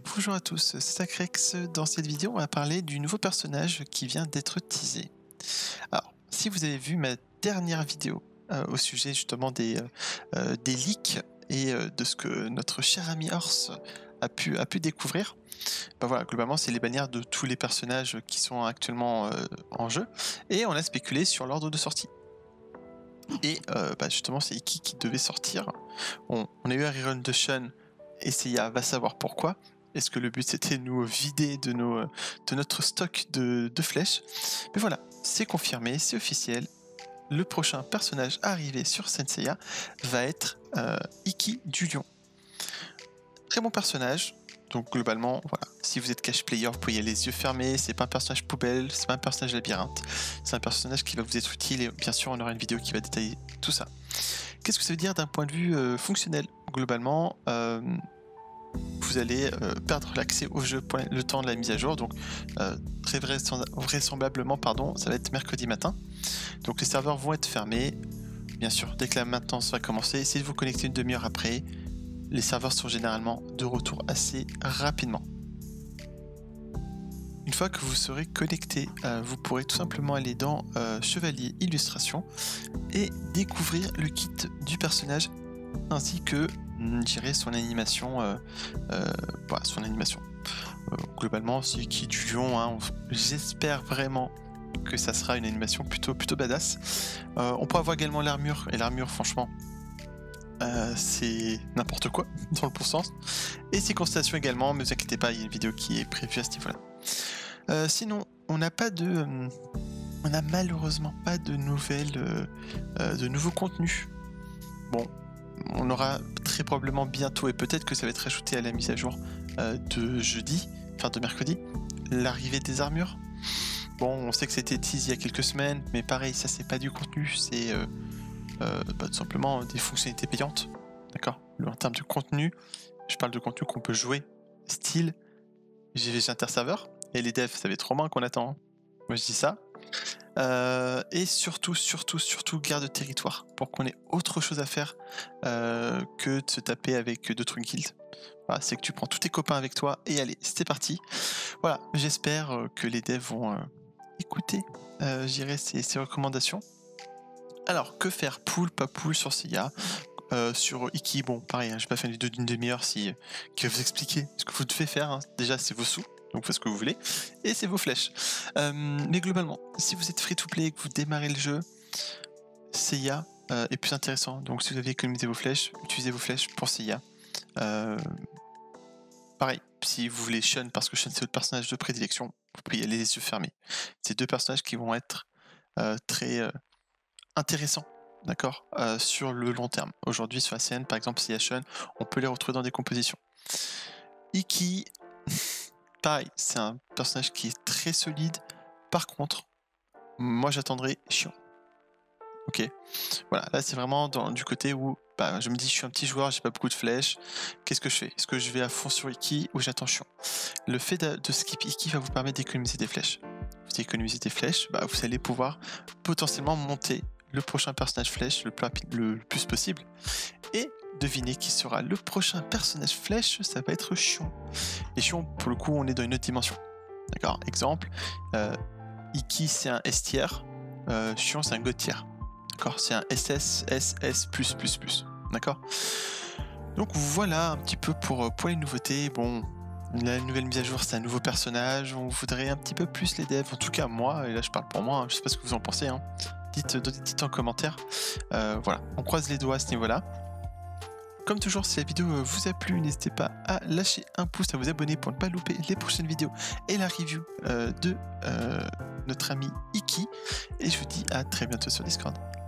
bonjour à tous, c'est Sacrex. Dans cette vidéo, on va parler du nouveau personnage qui vient d'être teasé. Alors, si vous avez vu ma dernière vidéo au sujet justement des leaks et de ce que notre cher ami Horse a pu découvrir, ben voilà, globalement, c'est les bannières de tous les personnages qui sont actuellement en jeu, et on a spéculé sur l'ordre de sortie. Et justement, c'est Iki qui devait sortir. On a eu un rerun de Shun, et Seiya va savoir pourquoi. Est-ce que le but c'était de nous vider de notre stock de flèches? Mais voilà, c'est confirmé, c'est officiel. Le prochain personnage arrivé sur Saint Seiya va être Iki du Lion. Très bon personnage. Donc globalement, voilà, si vous êtes cash player, vous pouvez y aller les yeux fermés, c'est pas un personnage poubelle, c'est pas un personnage labyrinthe, c'est un personnage qui va vous être utile et bien sûr on aura une vidéo qui va détailler tout ça. Qu'est-ce que ça veut dire d'un point de vue fonctionnel? Globalement, vous allez perdre l'accès au jeu pour le temps de la mise à jour, donc très vraisemblablement, ça va être mercredi matin. Donc les serveurs vont être fermés, bien sûr, dès que la maintenance va commencer, essayez de vous connecter une demi-heure après. Les serveurs sont généralement de retour assez rapidement. Une fois que vous serez connecté, vous pourrez tout simplement aller dans Chevalier Illustration et découvrir le kit du personnage ainsi que son animation. Globalement, c'est Iki du Lion. Hein, j'espère vraiment que ça sera une animation plutôt badass. On peut avoir également l'armure, et l'armure, franchement, c'est n'importe quoi dans le bon sens. Et ses constellations également, mais ne vous inquiétez pas, il y a une vidéo qui est prévue à ce niveau-là. Sinon, on n'a malheureusement pas de nouvelles, de nouveaux contenus. Bon, on aura très probablement bientôt, et peut-être que ça va être ajouté à la mise à jour de mercredi, l'arrivée des armures. Bon, on sait que c'était teasé il y a quelques semaines, mais pareil, ça c'est pas du contenu, c'est tout simplement des fonctionnalités payantes, d'accord. En termes de contenu, je parle de contenu qu'on peut jouer, style GVG interserveur, et les devs, ça va être trop bien qu'on attend, hein. Moi je dis ça. Et surtout guerre de territoire, pour qu'on ait autre chose à faire que de se taper avec d'autres guildes. Voilà, c'est que tu prends tous tes copains avec toi et allez, c'est parti. Voilà, j'espère que les devs vont écouter ces recommandations. Alors, que faire? Pool, pas pool sur Seiya? Sur Iki, bon, pareil, hein, j'ai pas fait une vidéo d'une demi-heure qui va vous expliquer ce que vous devez faire. Hein. Déjà, c'est vos sous, donc faites ce que vous voulez, et c'est vos flèches. Mais globalement, si vous êtes free-to-play et que vous démarrez le jeu, Seiya est plus intéressant. Donc, si vous avez économisé vos flèches, utilisez vos flèches pour Seiya. Pareil, si vous voulez Shun, parce que Shun c'est votre personnage de prédilection, vous pouvez y aller les yeux fermés. C'est deux personnages qui vont être très intéressants, d'accord, sur le long terme. Aujourd'hui, sur la scène, par exemple, si Shun, on peut les retrouver dans des compositions. Iki, pareil, c'est un personnage qui est très solide. Par contre, moi j'attendrai Chiant. Ok, voilà, là c'est vraiment du côté où je me dis je suis un petit joueur, j'ai pas beaucoup de flèches, qu'est-ce que je fais? Est-ce que je vais à fond sur Iki ou j'attends Chiant? Le fait de skip Iki va vous permettre d'économiser des flèches. Vous économisez des flèches, vous allez pouvoir potentiellement monter le prochain personnage flèche le plus possible. Et devinez qui sera le prochain personnage flèche, ça va être Chion. Et Chion, pour le coup, on est dans une autre dimension. D'accord, exemple, Iki c'est un S tier, Chion c'est un God tier. D'accord, c'est un SS, SS+++. D'accord. Donc voilà un petit peu pour les nouveautés. Bon, la nouvelle mise à jour, c'est un nouveau personnage. On voudrait un petit peu plus les devs. En tout cas, moi, et là je parle pour moi, hein, je sais pas ce que vous en pensez. Hein. Dites en commentaire. Voilà, on croise les doigts à ce niveau-là. Comme toujours, si la vidéo vous a plu, n'hésitez pas à lâcher un pouce, à vous abonner pour ne pas louper les prochaines vidéos et la review de notre ami Iki. Et je vous dis à très bientôt sur Discord.